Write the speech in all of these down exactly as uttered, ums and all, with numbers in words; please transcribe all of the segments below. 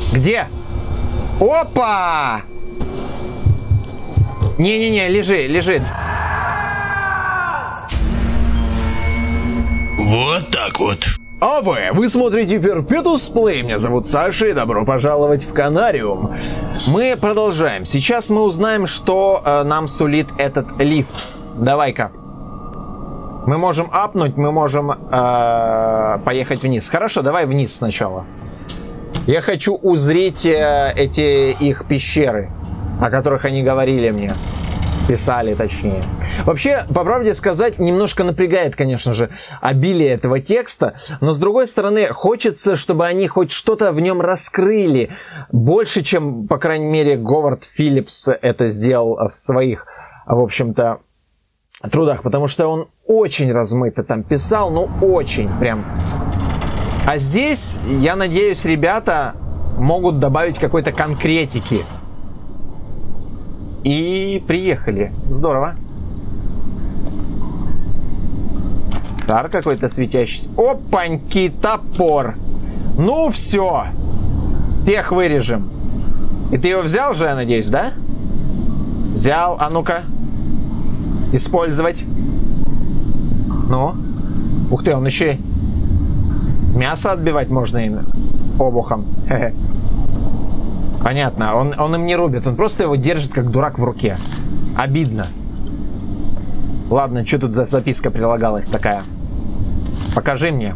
Где? Опа! Не-не-не, лежи, лежит. Вот так вот. А вы, вы смотрите Perpetuous Play, меня зовут Саша, и добро пожаловать в Канариум. Мы продолжаем. Сейчас мы узнаем, что э, нам сулит этот лифт. Давай-ка. Мы можем апнуть, мы можем э, поехать вниз. Хорошо, давай вниз сначала. Я хочу узреть э, эти их пещеры, о которых они говорили мне. Писали, точнее. Вообще, по правде сказать, немножко напрягает, конечно же, обилие этого текста, но с другой стороны, хочется, чтобы они хоть что-то в нем раскрыли. Больше, чем, по крайней мере, Говард Филлипс это сделал в своих, в общем-то, трудах, потому что он очень размыто там писал, ну очень прям. А здесь, я надеюсь, ребята могут добавить какой-то конкретики. И приехали. Здорово. Шар какой-то светящийся. Опаньки, топор. Ну все. Всех вырежем. И ты его взял же, я надеюсь, да? Взял. А ну-ка. Использовать. Ну. Ух ты, он еще и мясо отбивать можно им обухом. Хе-хе. Понятно, он, он им не рубит, он просто его держит как дурак в руке. Обидно. Ладно, что тут за записка прилагалась такая? Покажи мне.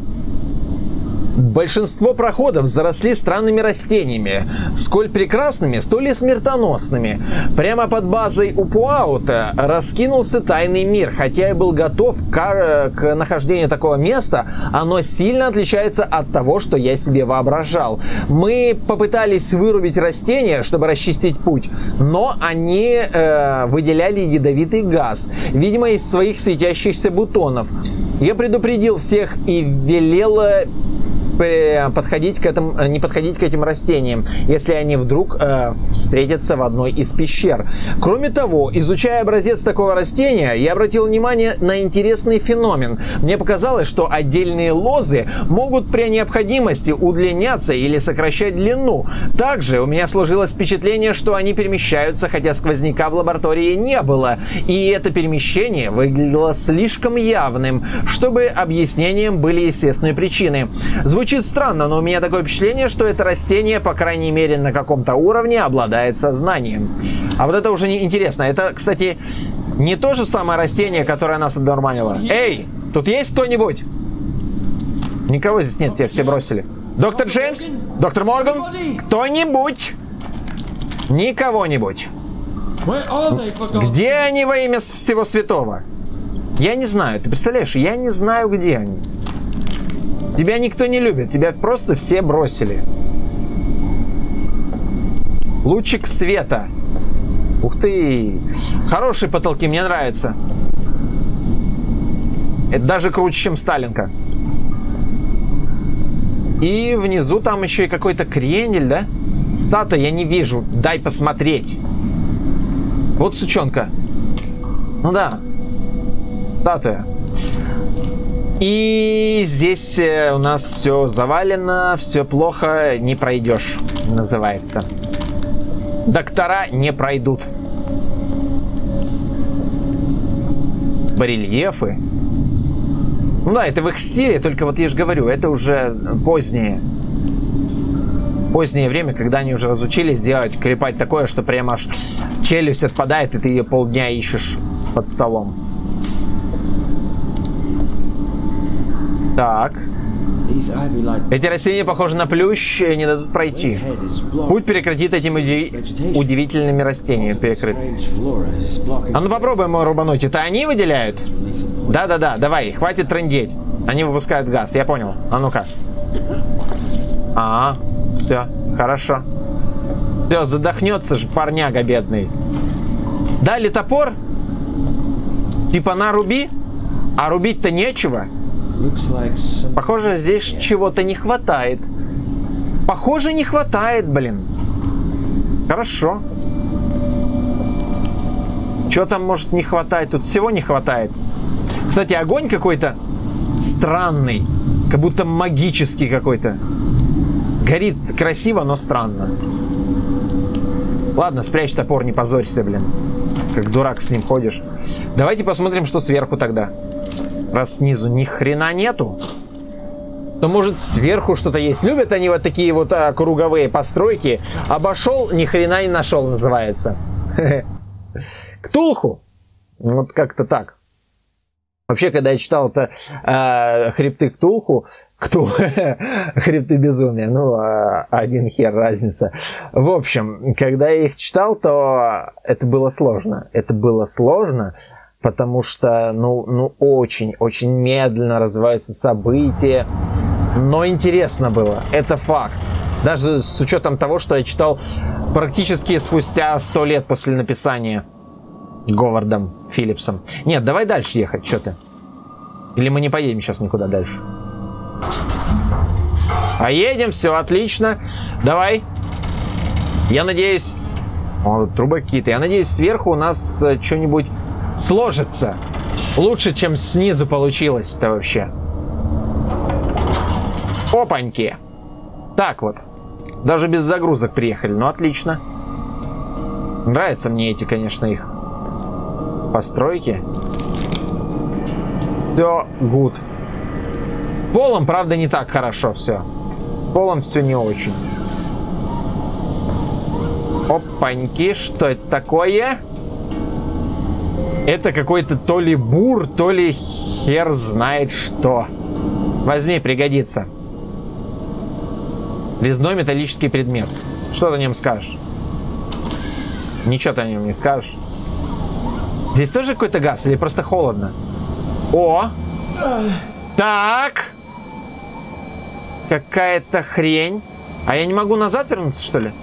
Большинство проходов заросли странными растениями, сколь прекрасными, столь и смертоносными. Прямо под базой Упуаута раскинулся тайный мир. Хотя я был готов к, к нахождению такого места, оно сильно отличается от того, что я себе воображал. Мы попытались вырубить растения, чтобы расчистить путь, но они э, выделяли ядовитый газ, видимо, из своих светящихся бутонов. Я предупредил всех и велел подходить к этому, не подходить к этим растениям, если они вдруг э, встретятся в одной из пещер. Кроме того, изучая образец такого растения, я обратил внимание на интересный феномен. Мне показалось, что отдельные лозы могут при необходимости удлиняться или сокращать длину. Также у меня сложилось впечатление, что они перемещаются, хотя сквозняка в лаборатории не было. И это перемещение выглядело слишком явным, чтобы объяснением были естественные причины. Звучит странно, но у меня такое впечатление, что это растение, по крайней мере, на каком-то уровне обладает сознанием. А вот это уже не интересно. Это, кстати, не то же самое растение, которое нас одурманило. Эй, тут есть кто-нибудь? Никого здесь нет, тебя все бросили. Доктор Джеймс? Доктор Морган? Кто-нибудь? Никого-нибудь. Где они во имя всего святого? Я не знаю. Ты представляешь, я не знаю, где они. Тебя никто не любит, тебя просто все бросили. Лучик света. Ух ты. Хорошие потолки, мне нравится. Это даже круче, чем Сталинка. И внизу там еще и какой-то крендель, да? Статуя я не вижу, дай посмотреть. Вот сучонка. Ну да. Статуя. И здесь у нас все завалено, все плохо, не пройдешь, называется. Доктора не пройдут. Барельефы. Ну да, это в их стиле, только вот я же говорю, это уже позднее. Позднее время, когда они уже разучились делать, клепать такое, что прямо аж челюсть отпадает, и ты ее полдня ищешь под столом. Так. Эти растения похожи на плющ и не дадут пройти. Путь перекратит этими уди... удивительными растениями. Перекрыт. А ну попробуем его рубануть. Это они выделяют? Да-да-да, давай, хватит трындеть. Они выпускают газ, я понял. А ну-ка. А, все, хорошо. Все, задохнется же парняга бедный. Дали топор? Типа на руби? А рубить-то нечего. Похоже, здесь чего-то не хватает. Похоже, не хватает, блин. Хорошо. Чего там может не хватать? Тут всего не хватает. Кстати, огонь какой-то странный. Как будто магический какой-то. Горит красиво, но странно. Ладно, спрячь топор, не позорься, блин. Как дурак с ним ходишь. Давайте посмотрим, что сверху тогда. Раз снизу ни хрена нету, то может сверху что-то есть. Любят они вот такие вот а, круговые постройки. Обошел, ни хрена не нашел, называется. Ктулху. Вот как-то так. Вообще, когда я читал это э, хребты Ктулху, Ктул... хребты безумия, ну, э, один хер разница. В общем, когда я их читал, то это было сложно. Это было сложно, потому что, ну, ну очень-очень медленно развиваются события. Но интересно было, это факт. Даже с учетом того, что я читал практически спустя сто лет после написания Говардом Филлипсом. Нет, давай дальше ехать, что ты? Или мы не поедем сейчас никуда дальше? А едем, все, отлично. Давай. Я надеюсь... О, трубы какие-то. Я надеюсь, сверху у нас э, что-нибудь сложится. Лучше, чем снизу получилось-то вообще. Опаньки. Так вот. Даже без загрузок приехали. Ну, отлично. Нравятся мне эти, конечно, их постройки. Все good. С полом, правда, не так хорошо все. С полом все не очень. Опаньки, что это такое? Это какой-то то ли бур, то ли хер знает что. Возьми, пригодится. Резной металлический предмет. Что ты о нем скажешь? Ничего ты о нем не скажешь. Здесь тоже какой-то газ или просто холодно? О! Так! Какая-то хрень. А я не могу назад вернуться, что ли?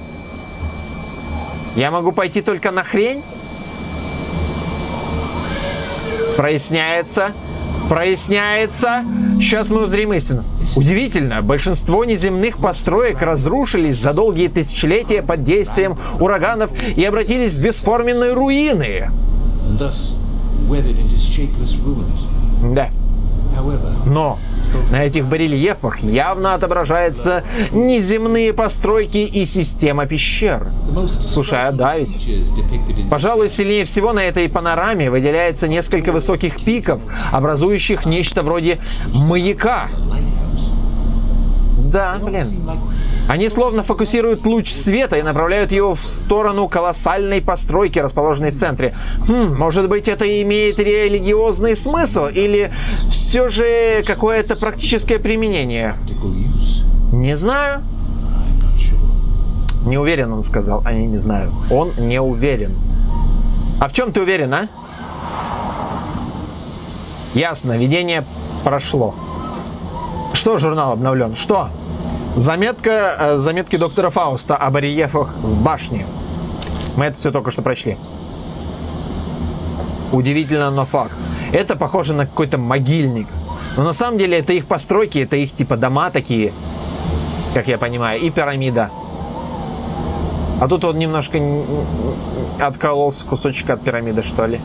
Я могу пойти только на хрень? Проясняется. Проясняется. Сейчас мы узрим истину. Удивительно, большинство неземных построек разрушились за долгие тысячелетия под действием ураганов и обратились в бесформенные руины. Да. Но на этих барельефах явно отображаются неземные постройки и система пещер. Слушай, а да ведь? Пожалуй, сильнее всего на этой панораме выделяется несколько высоких пиков, образующих нечто вроде маяка. Да, блин. Они словно фокусируют луч света и направляют его в сторону колоссальной постройки, расположенной в центре. Хм, может быть, это имеет религиозный смысл или все же какое-то практическое применение? Не знаю. Не уверен, он сказал, а не, не знаю. Он не уверен. А в чем ты уверен, а? Ясно, видение прошло. Что журнал обновлен? Что? Заметка, э, заметки доктора Фауста о барельефах в башне. Мы это все только что прочли. Удивительно, но факт. Это похоже на какой-то могильник. Но на самом деле это их постройки, это их типа дома такие, как я понимаю, и пирамида. А тут он немножко откололся кусочек от пирамиды, что ли.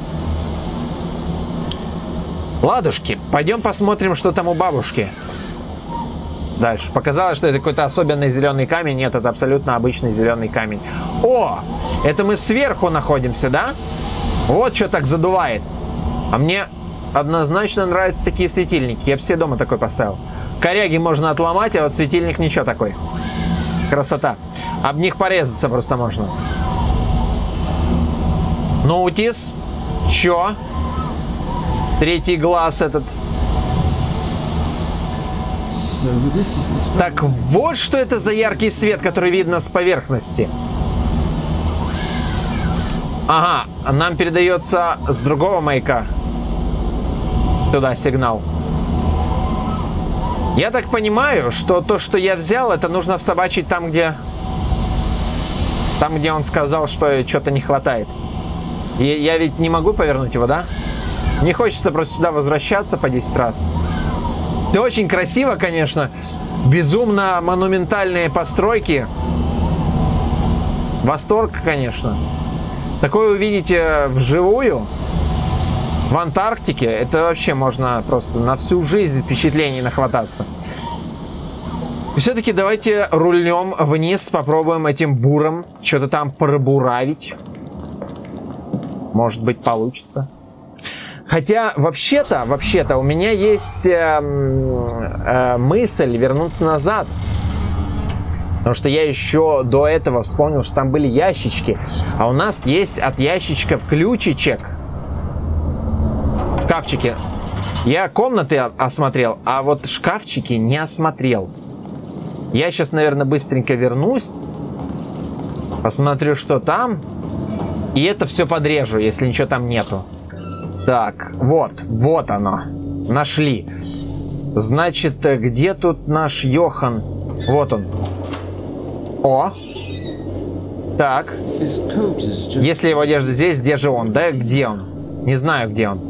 Ладушки, пойдем посмотрим, что там у бабушки. Дальше. Показалось, что это какой-то особенный зеленый камень. Нет, это абсолютно обычный зеленый камень. О! Это мы сверху находимся, да? Вот что так задувает. А мне однозначно нравятся такие светильники. Я бы все дома такой поставил. Коряги можно отломать, а вот светильник ничего такой. Красота. Об них порезаться просто можно. Ноутис. Чё? Третий глаз этот. Так вот что это за яркий свет, который видно с поверхности. Ага, нам передается с другого маяка туда сигнал. Я так понимаю, что то, что я взял, это нужно всобачить там, где... Там, где он сказал, что что-то не хватает. И я ведь не могу повернуть его, да? Не хочется просто сюда возвращаться по десять раз. Это очень красиво, конечно. Безумно монументальные постройки. Восторг, конечно. Такое увидите вживую в Антарктике. Это вообще можно просто на всю жизнь впечатлений нахвататься. Все-таки давайте рульнем вниз, попробуем этим буром что-то там пробуравить. Может быть, получится. Хотя, вообще-то, вообще-то, у меня есть э, э, мысль вернуться назад. Потому что я еще до этого вспомнил, что там были ящички. А у нас есть от ящичков ключичек. Шкафчики. Я комнаты осмотрел, а вот шкафчики не осмотрел. Я сейчас, наверное, быстренько вернусь. Посмотрю, что там. И это все подрежу, если ничего там нету. Так, вот, вот оно. Нашли. Значит, где тут наш Йохан? Вот он. О. Так. Если его одежда здесь, где же он? Да, где он? Не знаю, где он.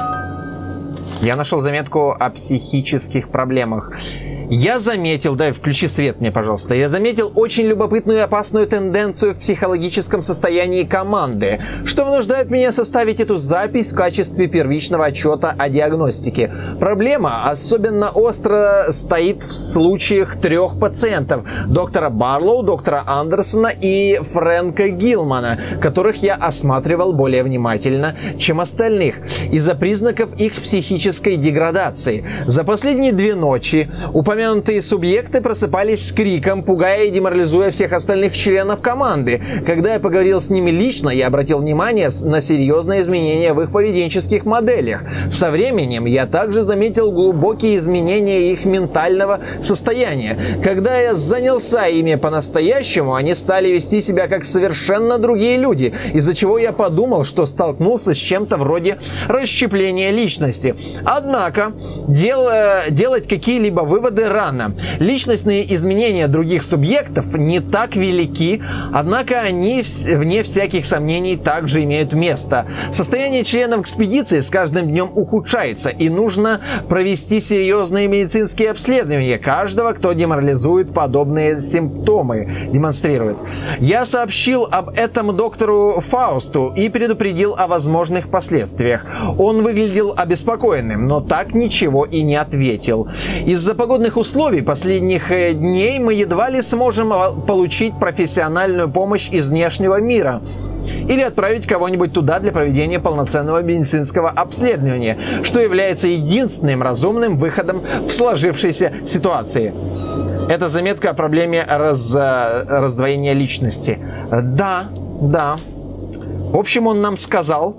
Я нашел заметку о психических проблемах. Я заметил, дай включи свет мне, пожалуйста. Я заметил очень любопытную и опасную тенденцию в психологическом состоянии команды, что вынуждает меня составить эту запись в качестве первичного отчета о диагностике. Проблема особенно остро стоит в случаях трех пациентов: доктора Барлоу, доктора Андерсона и Фрэнка Гилмана, которых я осматривал более внимательно, чем остальных, из-за признаков их психической деградации. За последние две ночи упомянутые субъекты просыпались с криком, пугая и деморализуя всех остальных членов команды. Когда я поговорил с ними лично, я обратил внимание на серьезные изменения в их поведенческих моделях. Со временем я также заметил глубокие изменения их ментального состояния. Когда я занялся ими по-настоящему, они стали вести себя как совершенно другие люди, из-за чего я подумал, что столкнулся с чем-то вроде расщепления личности. Однако, дел, делать какие-либо выводы рано. Личностные изменения других субъектов не так велики, однако они, вне всяких сомнений, также имеют место. Состояние членов экспедиции с каждым днем ухудшается, и нужно провести серьезные медицинские обследования каждого, кто деморализует подобные симптомы, демонстрирует. Я сообщил об этом доктору Фаусту и предупредил о возможных последствиях. Он выглядел обеспокоенным, но так ничего и не ответил. Из-за погодных условий последних дней мы едва ли сможем получить профессиональную помощь из внешнего мира или отправить кого-нибудь туда для проведения полноценного медицинского обследования, что является единственным разумным выходом в сложившейся ситуации. Это заметка о проблеме раз, раздвоения личности. Да, да. В общем, он нам сказал,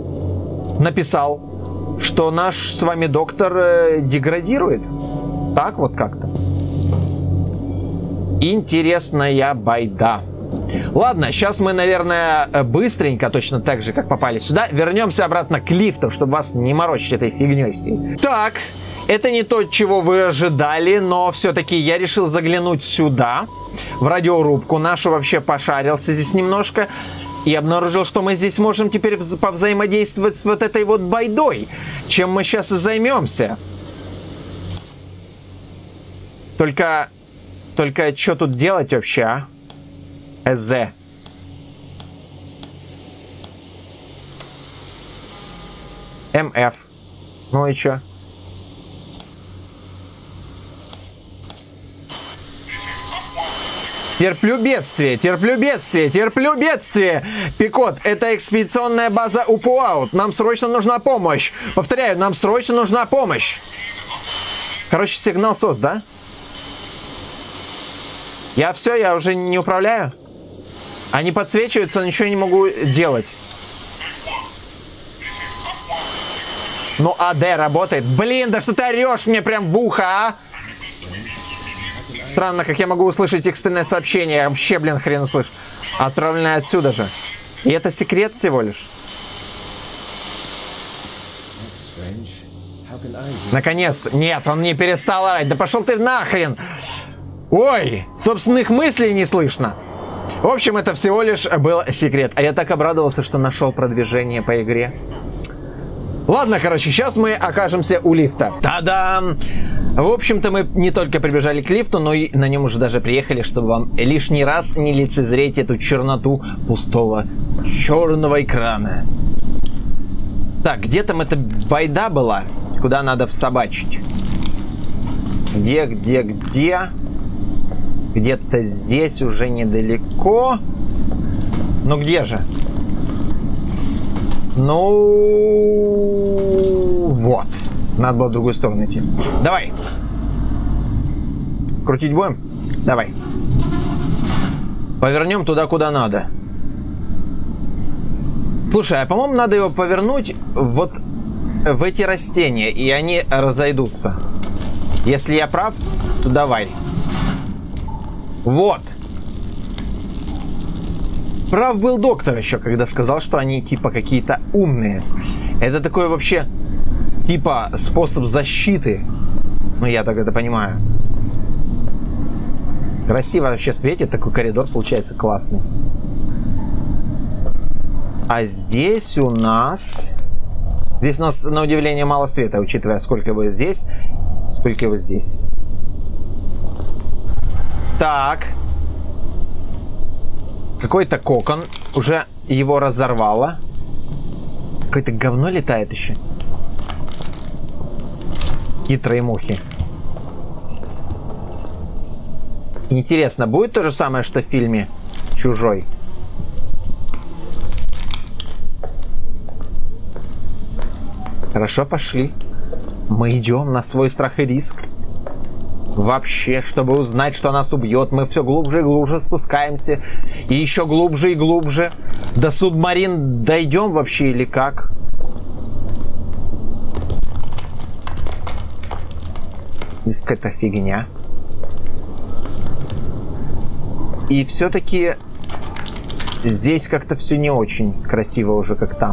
написал, что наш с вами доктор деградирует. Так вот как-то. Интересная байда. Ладно, сейчас мы, наверное, быстренько, точно так же, как попали сюда, вернемся обратно к лифту, чтобы вас не морочить этой фигней всей. Так, это не то, чего вы ожидали, но все-таки я решил заглянуть сюда, в радиорубку нашу, вообще пошарился здесь немножко, и обнаружил, что мы здесь можем теперь повзаимодействовать с вот этой вот байдой, чем мы сейчас и займемся. Только, только что тут делать вообще, а? ЭЗ. МФ. Ну и чё? Терплю бедствие, терплю бедствие, терплю бедствие. Пикот, это экспедиционная база Упуаут. Нам срочно нужна помощь. Повторяю, нам срочно нужна помощь. Короче, сигнал СОС, да? Я все, я уже не управляю. Они подсвечиваются, ничего не могу делать. Ну, АД работает. Блин, да что ты орешь мне прям в ухо, а? Странно, как я могу услышать экстренное сообщение. Я вообще, блин, хрен услышу. Отправленное отсюда же. И это секрет всего лишь. Наконец-то. Нет, он не перестал орать. Да пошел ты нахрен. Ой, собственных мыслей не слышно. В общем, это всего лишь был секрет. А я так обрадовался, что нашел продвижение по игре. Ладно, короче, сейчас мы окажемся у лифта. Та-дам! В общем-то, мы не только прибежали к лифту, но и на нем уже даже приехали, чтобы вам лишний раз не лицезреть эту черноту пустого черного экрана. Так, где там эта байда была? Куда надо всобачить? Где, где, где? Где-то здесь уже недалеко. Ну где же? Ну вот. Надо было в другую сторону идти. Давай. Крутить будем? Давай. Повернем туда, куда надо. Слушай, а по-моему, надо его повернуть вот в эти растения, и они разойдутся. Если я прав, то давай. Вот. Прав был доктор еще, когда сказал, что они типа какие-то умные. Это такой вообще типа способ защиты. Ну, я так это понимаю. Красиво вообще светит, такой коридор получается классный. А здесь у нас... Здесь у нас, на удивление, мало света, учитывая, сколько его здесь, сколько его здесь. Так. Какой-то кокон. Уже его разорвало. Какое-то говно летает еще. Хитрые мухи. Интересно, будет то же самое, что в фильме «Чужой»? Хорошо, пошли. Мы идем на свой страх и риск. Вообще, чтобы узнать, что нас убьет, мы все глубже и глубже спускаемся. И еще глубже и глубже. До субмарин дойдем вообще или как? Здесь какая-то фигня. И все-таки здесь как-то все не очень красиво уже, как там.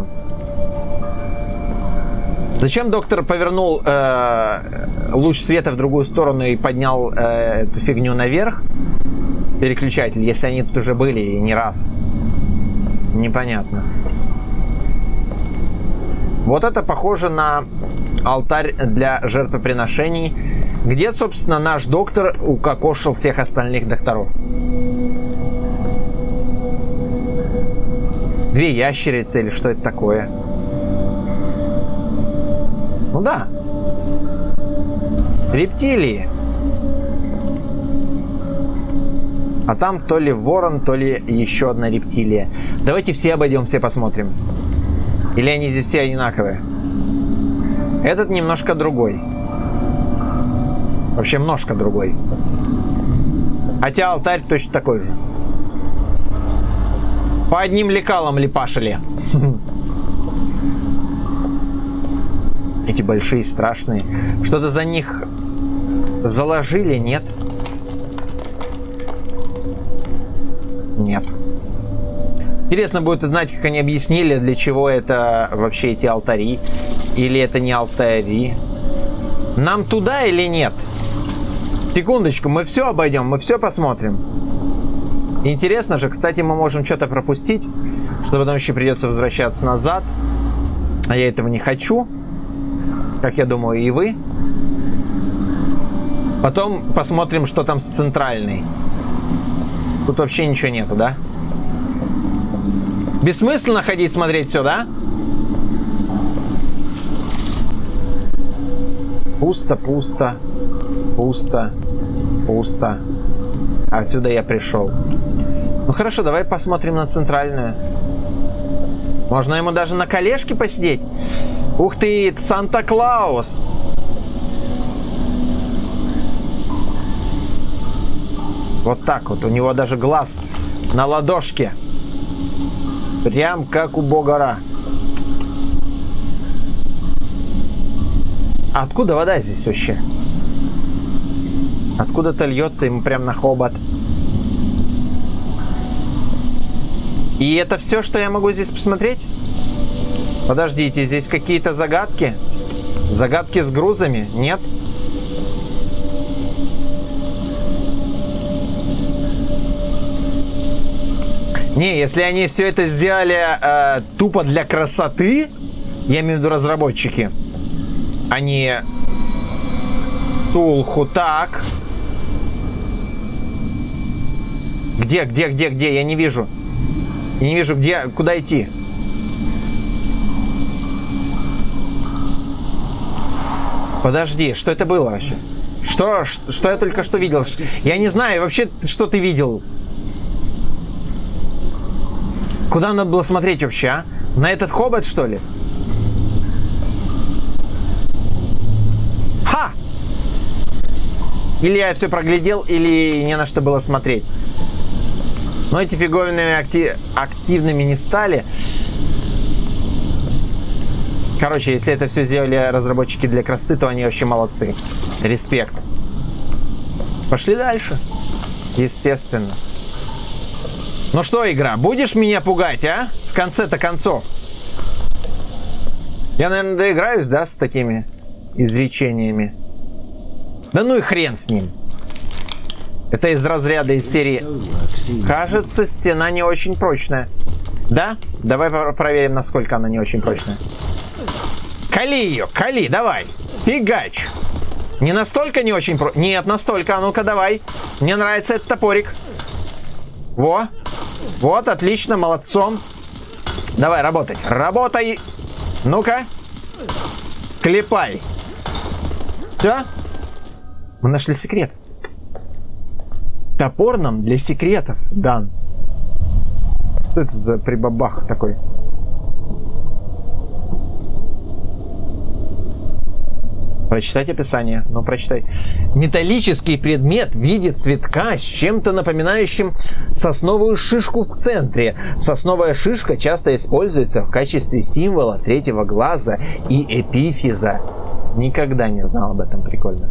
Зачем доктор повернул э, луч света в другую сторону и поднял э, эту фигню наверх? Переключатель, если они тут уже были и не раз. Непонятно. Вот это похоже на алтарь для жертвоприношений, где, собственно, наш доктор укокошил всех остальных докторов. Две ящерицы или что это такое? Ну да. Рептилии. А там то ли ворон, то ли еще одна рептилия. Давайте все обойдем, все посмотрим. Или они здесь все одинаковые? Этот немножко другой. Вообще немножко другой. Хотя алтарь точно такой же. По одним лекалам липашили. Эти большие, страшные. Что-то за них заложили, нет? Нет. Интересно будет узнать, как они объяснили, для чего это вообще эти алтари. Или это не алтари. Нам туда или нет? Секундочку, мы все обойдем, мы все посмотрим. Интересно же, кстати, мы можем что-то пропустить, что потом еще придется возвращаться назад. А я этого не хочу. Как я думаю, и вы. Потом посмотрим, что там с центральной. Тут вообще ничего нету, да? Бессмысленно ходить смотреть все, да? Пусто, пусто, пусто, пусто. Отсюда я пришел. Ну хорошо, давай посмотрим на центральную. Можно ему даже на колешке посидеть. Ух ты, Санта-Клаус! Вот так вот. У него даже глаз на ладошке. Прям как у Бога-Ра. А откуда вода здесь вообще? Откуда-то льется ему прям на хобот. И это все, что я могу здесь посмотреть? Подождите, здесь какие-то загадки? Загадки с грузами? Нет? Не, если они все это сделали э, тупо для красоты, я имею в виду разработчики, а не Тулху. Так. Где, где, где, где? Я не вижу. Я не вижу, где, куда идти. Подожди, что это было вообще? Что, что я только что видел? Я не знаю вообще, что ты видел. Куда надо было смотреть вообще, а? На этот хобот, что ли? Ха! Или я все проглядел, или не на что было смотреть. Но эти фиговинами актив... активными не стали. Короче, если это все сделали разработчики для красоты, то они вообще молодцы. Респект. Пошли дальше. Естественно. Ну что, игра, будешь меня пугать, а? В конце-то концов. Я, наверное, доиграюсь, да, с такими изречениями. Да ну и хрен с ним. Это из разряда из серии. Кажется, стена не очень прочная. Да? Давай проверим, насколько она не очень прочная. Кали ее, кали, давай. Фигач. Не настолько не очень про... Нет, настолько. А ну-ка, давай. Мне нравится этот топорик. Во. Вот, отлично, молодцом. Давай, работай. Работай. Ну-ка. Клепай. Все. Мы нашли секрет. Топор нам для секретов дан. Что это за прибабах такой? Прочитать описание. Ну, прочитай. Металлический предмет в виде цветка с чем-то напоминающим сосновую шишку в центре. Сосновая шишка часто используется в качестве символа третьего глаза и эпифиза. Никогда не знал об этом. Прикольно.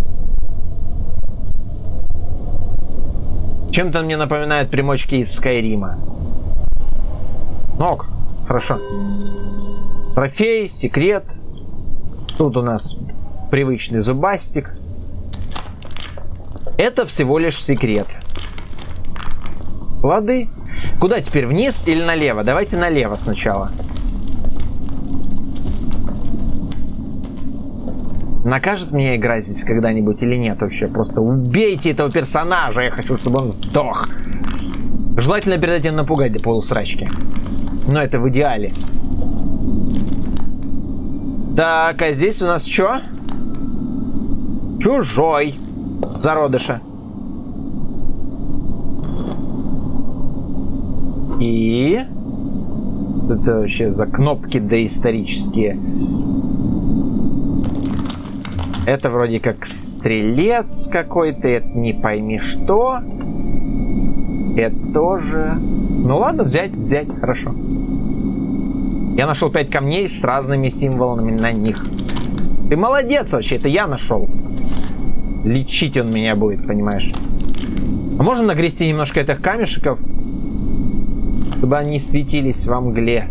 Чем-то мне напоминает примочки из Скайрима. Ок, хорошо. Трофей, секрет. Тут у нас привычный зубастик. Это всего лишь секрет. Лады. Куда теперь? Вниз или налево? Давайте налево сначала. Накажет меня игра здесь когда-нибудь или нет вообще? Просто убейте этого персонажа. Я хочу, чтобы он сдох. Желательно перед этим напугать до полусрачки. Но это в идеале. Так, а здесь у нас что? Чужой. Зародыша. И... Это вообще за кнопки доисторические. Это вроде как стрелец какой-то. Это не пойми что. Это тоже... Ну ладно, взять, взять. Хорошо. Я нашел пять камней с разными символами на них. Ты молодец вообще, это я нашел. Лечить он меня будет, понимаешь. А можно нагрести немножко этих камешков, чтобы они светились во мгле?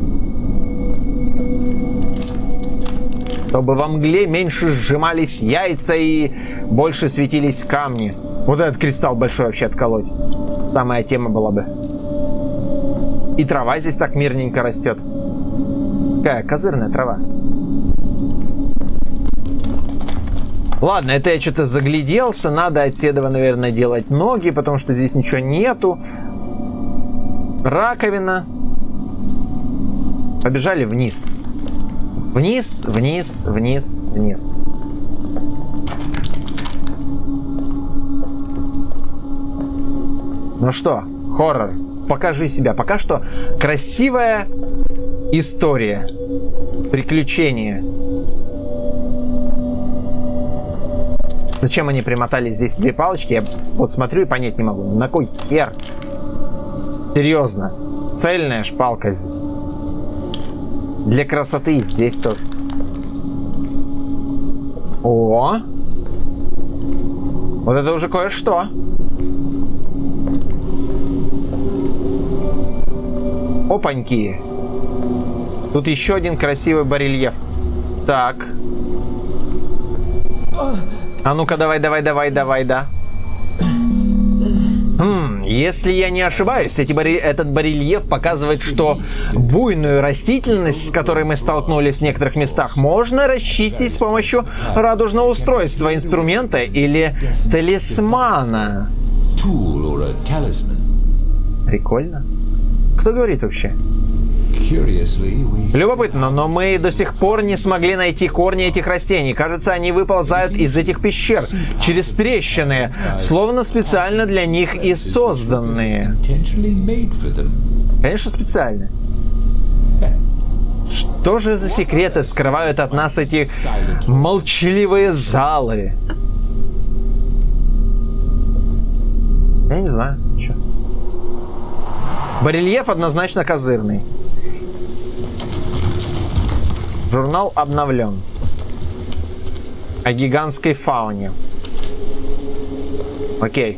Чтобы во мгле меньше сжимались яйца и больше светились камни. Вот этот кристалл большой вообще отколоть. Самая тема была бы. И трава здесь так мирненько растет. Какая козырная трава. Ладно, это я что-то загляделся. Надо от седова, наверное, делать ноги, потому что здесь ничего нету. Раковина. Побежали вниз. Вниз, вниз, вниз, вниз. Ну что, хоррор, покажи себя. Пока что красивая история. Приключения. Зачем они примотали здесь две палочки? Я вот смотрю и понять не могу. На кой хер? Серьезно. Цельная шпалка здесь. Для красоты здесь тоже. О! Вот это уже кое-что. Опаньки. Тут еще один красивый барельеф. Так. А ну-ка, давай, давай, давай, давай, да. Хм, если я не ошибаюсь, эти барель... этот барельеф показывает, что буйную растительность, с которой мы столкнулись в некоторых местах, можно расчистить с помощью радужного устройства, инструмента или талисмана. Прикольно. Кто говорит вообще? Любопытно, но мы до сих пор не смогли найти корни этих растений. Кажется, они выползают из этих пещер через трещины, словно специально для них и созданные. Конечно, специально. Что же за секреты скрывают от нас эти молчаливые залы? Я не знаю. Чё? Барельеф однозначно козырный. Журнал обновлен. О гигантской фауне. Окей.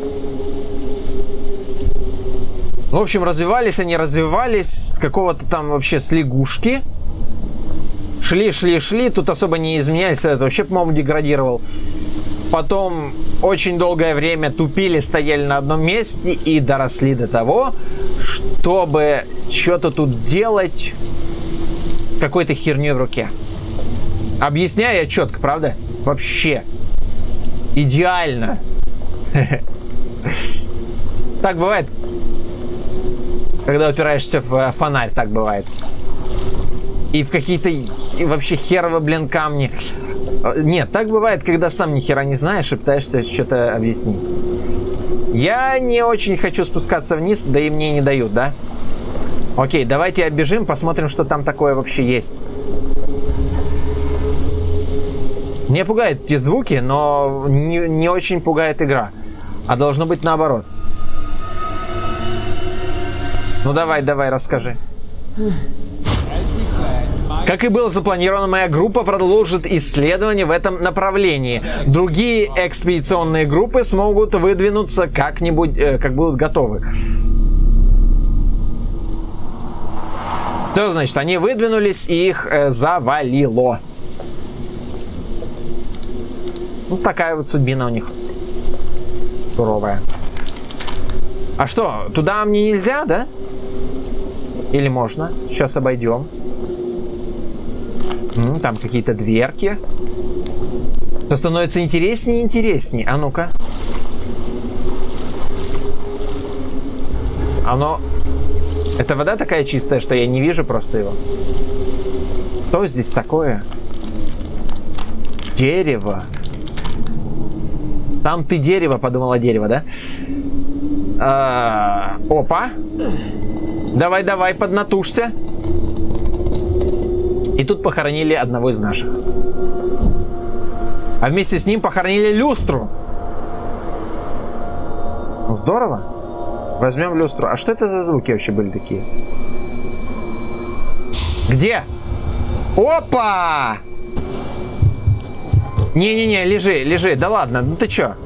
В общем, развивались они, развивались с какого-то там вообще с лягушки. Шли, шли, шли. Тут особо не изменялись. Это вообще, по-моему, деградировал. Потом очень долгое время тупили, стояли на одном месте и доросли до того, чтобы что-то тут делать какой-то херней в руке. Объясняю я четко, правда? Вообще. Идеально. Так бывает, когда упираешься в фонарь, так бывает. И в какие-то вообще херовы, блин, камни. Нет, так бывает, когда сам ни хера не знаешь и пытаешься что-то объяснить. Я не очень хочу спускаться вниз, да и мне не дают, да? Окей, давайте оббежим, посмотрим, что там такое вообще есть. Мне пугают эти звуки, но не, не очень пугает игра. А должно быть наоборот. Ну давай, давай, расскажи. Как и было запланировано, моя группа продолжит исследование в этом направлении. Другие экспедиционные группы смогут выдвинуться как-нибудь, э, как будут готовы. Что значит? Они выдвинулись и их э, завалило. Ну, такая вот судьбина у них. Суровая. А что, туда мне нельзя, да? Или можно? Сейчас обойдем. М-м, там какие-то дверки. Что становится интереснее и интереснее. А ну-ка. Оно... Это вода такая чистая, что я не вижу просто его. Что здесь такое? Дерево. Там ты дерево, подумала дерево, да? А, опа. Давай, давай, поднатужься. И тут похоронили одного из наших. А вместе с ним похоронили люстру. Ну, здорово. Возьмем люстру. А что это за звуки вообще были такие? Где? Опа! Не-не-не, лежи, лежи. Да ладно, ну ты чё?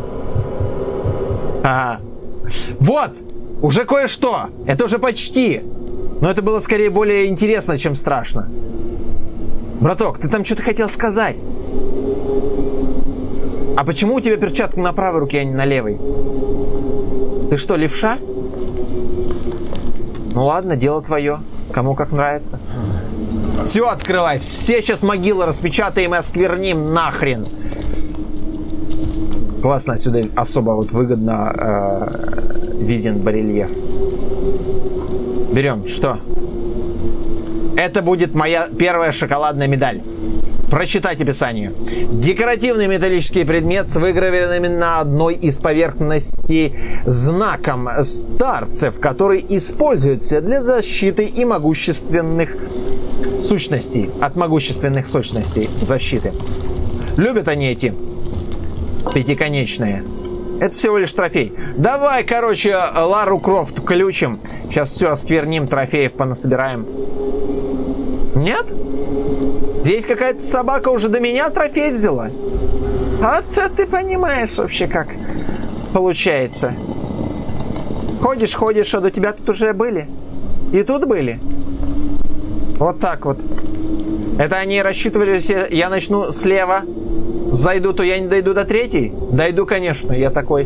Ага. Вот! Уже кое-что. Это уже почти. Но это было скорее более интересно, чем страшно. Браток, ты там что-то хотел сказать. А почему у тебя перчатка на правой руке, а не на левой? Ты что, левша? Ну ладно, дело твое. Кому как нравится. Все, открывай. Все сейчас могилы распечатаем и оскверним нахрен. Классно, отсюда особо вот выгодно э, виден барельеф. Берем. Что? Это будет моя первая шоколадная медаль. Прочитать описание. Декоративный металлический предмет с выгравированными на одной из поверхностей знаком старцев, который используется для защиты и могущественных сущностей. От могущественных сущностей защиты. Любят они эти пятиконечные. Это всего лишь трофей. Давай, короче, Лару Крофт включим. Сейчас все оскверним, трофеев понасобираем. Нет? Здесь какая-то собака уже до меня трофей взяла. А ты, ты понимаешь вообще, как получается. Ходишь, ходишь, а до тебя тут уже были. И тут были. Вот так вот. Это они рассчитывали, если я начну слева, зайду, то я не дойду до третьей? Дойду, конечно, я такой.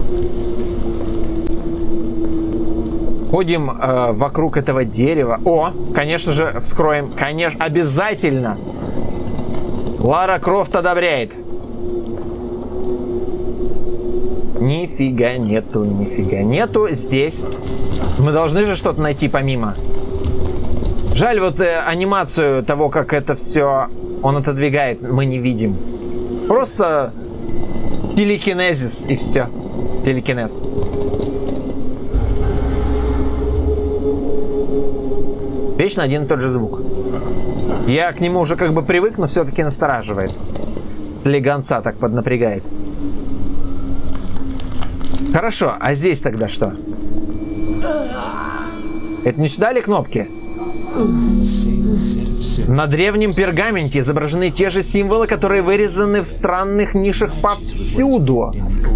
Ходим э, вокруг этого дерева. О, конечно же, вскроем. Конечно, обязательно. Лара Крофт одобряет. Нифига нету, нифига нету. Здесь мы должны же что-то найти помимо. Жаль, вот э, анимацию того, как это все он отодвигает, мы не видим. Просто телекинезис и все. Телекинез. Вечно один и тот же звук. Я к нему уже как бы привык, но все-таки настораживает. Слегонца так поднапрягает. Хорошо, а здесь тогда что? Это не сюда ли кнопки? На древнем пергаменте изображены те же символы, которые вырезаны в странных нишах повсюду.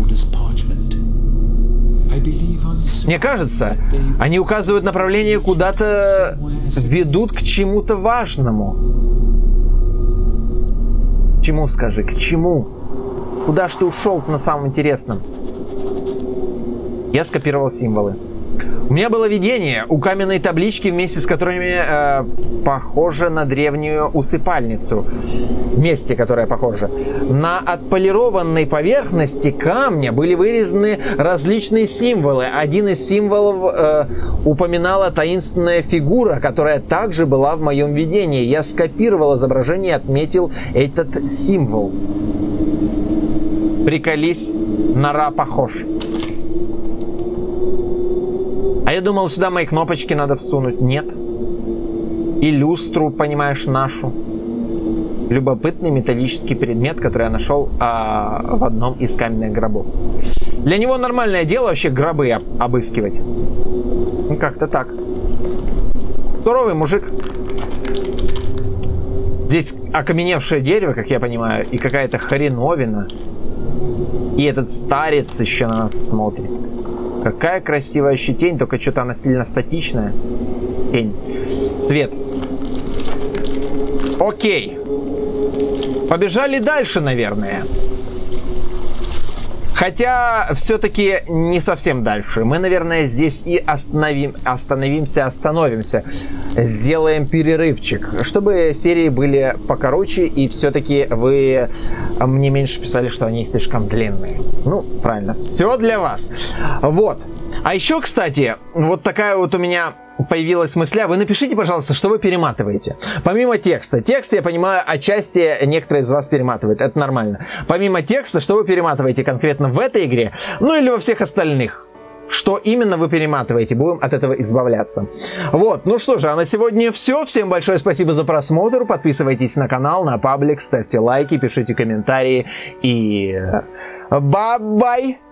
Мне кажется, они указывают направление, куда-то ведут к чему-то важному. К чему, скажи, к чему? Куда ж ты ушел на самом интересном? Я скопировал символы. У меня было видение у каменной таблички, вместе с которыми э, похоже на древнюю усыпальницу. Месте, которое похоже. На отполированной поверхности камня были вырезаны различные символы. Один из символов э, упоминала таинственная фигура, которая также была в моем видении. Я скопировал изображение и отметил этот символ. Приколись, нора похож. А я думал, сюда мои кнопочки надо всунуть. Нет. И люстру, понимаешь, нашу. Любопытный металлический предмет, который я нашел а, в одном из каменных гробов. Для него нормальное дело вообще гробы об обыскивать. Ну, как-то так. Суровый мужик. Здесь окаменевшее дерево, как я понимаю, и какая-то хреновина. И этот старец еще на нас смотрит. Какая красивая щетень, только что-то она сильно статичная. Тень. Свет. Окей. Побежали дальше, наверное. Хотя, все-таки не совсем дальше. Мы, наверное, здесь и остановим, остановимся, остановимся. Сделаем перерывчик, чтобы серии были покороче, и все-таки вы мне меньше писали, что они слишком длинные. Ну, правильно. Все для вас. Вот. А еще, кстати, вот такая вот у меня появилась мысля. Вы напишите, пожалуйста, что вы перематываете. Помимо текста. Текст, я понимаю, отчасти некоторые из вас перематывают. Это нормально. Помимо текста, что вы перематываете конкретно в этой игре, ну или во всех остальных. Что именно вы перематываете. Будем от этого избавляться. Вот. Ну что же, а на сегодня все. Всем большое спасибо за просмотр. Подписывайтесь на канал, на паблик, ставьте лайки, пишите комментарии. И... бай-бай!